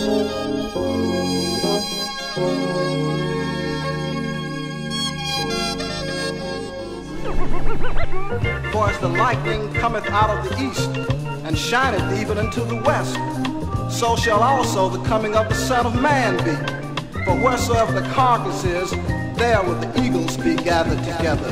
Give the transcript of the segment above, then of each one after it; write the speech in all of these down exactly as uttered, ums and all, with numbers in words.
For as the lightning cometh out of the east, and shineth even into the west, so shall also the coming of the Son of Man be. For wheresoever the carcass is, there will the eagles be gathered together.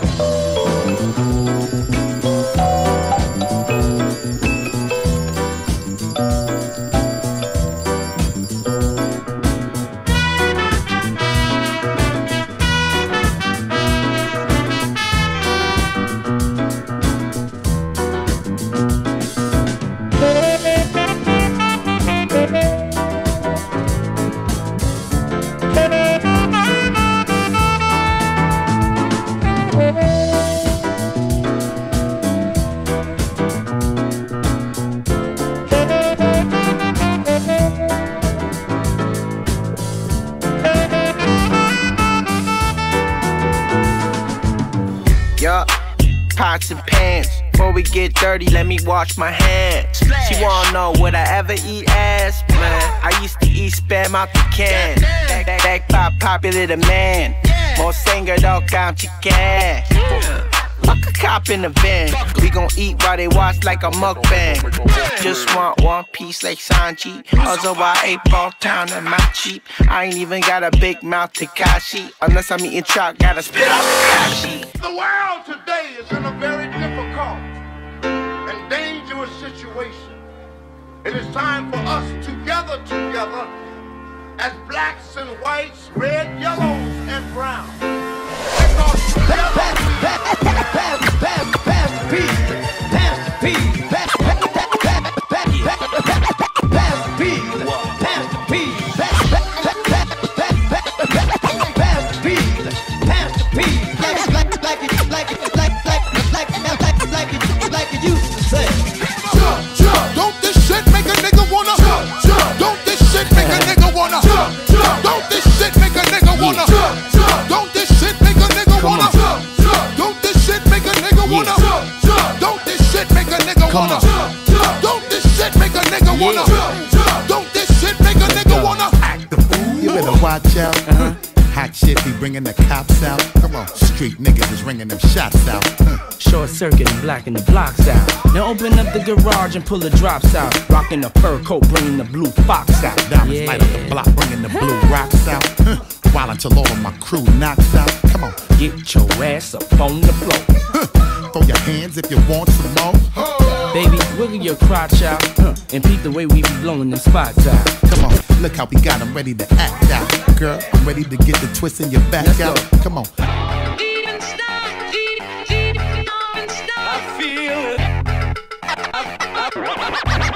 Pots and pans. Before we get dirty, let me wash my hands. She wanna know would I ever eat ass, man. I used to eat spam out the can. Back by popular demand. More singer dog count chicken. Fuck a cop in the van. We gon' eat while they watch like a mukbang. Just want one piece like Sanji. Otherwise, eight ball town and my cheap. I ain't even got a big mouth Tekashi. Unless I'm eating chalk, gotta spit out the kashi. The world today is in a very difficult and dangerous situation. It is time for us to gather together as blacks and whites, red, yellows, and browns. Because together pass, pass, pass, pass, pass the peas, pass the peas, pass, pass, pass, pass, pass the peas, pass the peas, pass, pass, pass, pass, pass the peas, pass the peas, like like like it, like it, like like like like like it, like it used to say. Jump, jump, don't this shit make a nigga wanna? Jump, jump, don't this shit make a nigga wanna? Jump, jump, don't this shit make a nigga wanna? Jump, jump, don't this shit make a nigga wanna? Jump, jump, don't this shit make a nigga wanna? Jump, jump, don't this shit make a nigga wanna? Jump, jump, don't this shit make a nigga wanna? Jump, jump, don't this shit make a nigga wanna? Act the fool. You better watch out. Uh-huh. Hot shit be bringing the cops out. Come on, street niggas is ringing them shots out. Huh. Short circuit and blacking the blocks out. Now open up the garage and pull the drops out. Rocking the fur coat, bringing the blue fox out. Diamonds Yeah. light up the block, bringing the blue rocks out. Huh. While until all of my crew knocks out. Come on, get your ass up on the floor. Huh. Throw your hands if you want some more. Baby, wiggle your crotch out, huh, and peep the way we be blowing them spots out. Come on, look how we got them ready to act out. Girl, I'm ready to get the twist in your back Let's out. go. Come on. Even stop, even stop, I feel it. I, I, I,